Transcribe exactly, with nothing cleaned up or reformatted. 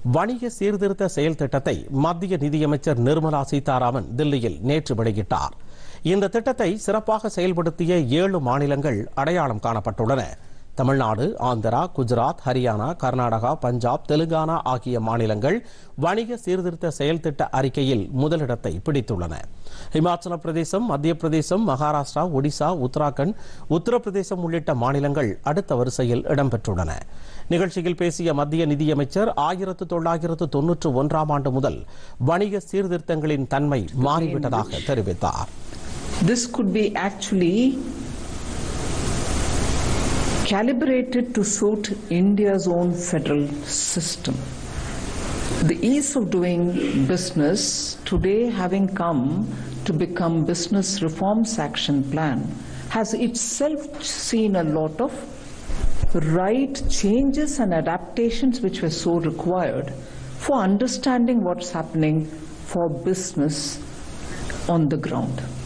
வணிக சீர்திருத்த செயல் திட்டத்தை மத்திய நிதியமைச்சர் நிர்மலா சீதாராமன் தில்லியில் நேற்று வெளியிட்டார். இந்த திட்டத்தை சிறப்பாக செயல்படுத்திய ஏழு மாநிலங்கள் அடையாளம் காணப்பட்டுள்ளன. தமிழ்நாடு, ஆந்திரா, குஜராத், ஹரியானா, கர்நாடகா, பஞ்சாப், தெலுங்கானா ஆகிய மாநிலங்கள் வணிக சீர்திருத்த செயல் திட்ட அறிக்கையில் முதலிடத்தை பிடித்துள்ளன. இமாச்சல பிரதேசம், மத்திய பிரதேசம், மகாராஷ்டிரா, ஒடிசா, உத்தராகண்ட், உத்தரப்பிரதேசம் உள்ளிட்ட மாநிலங்கள் அடுத்த வரிசையில் இடம்பெற்றுள்ளன. நிகழ்ச்சியில் பேசிய மத்திய நிதியமைச்சர் ஆயிரத்து தொள்ளாயிரத்து தொன்னூற்று ஒன்றாம் ஆண்டு முதல் வணிக சீர்திருத்தங்களின் தன்மை மாறிவிட்டதாக தெரிவித்தார். This could be actually calibrated to suit India's own federal system. The ease of doing business today having come to become Business Reforms Action Plan has itself seen a lot of right changes and adaptations which were so required for understanding what's happening for business on the ground.